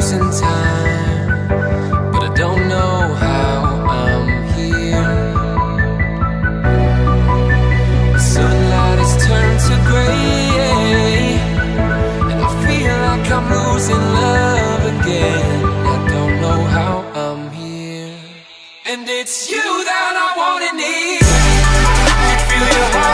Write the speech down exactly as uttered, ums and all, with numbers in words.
frozen time, but I don't know how I'm here. The sunlight has turned to grey, and I feel like I'm losing love again. I don't know how I'm here. And it's you that I want and need. You feel your heart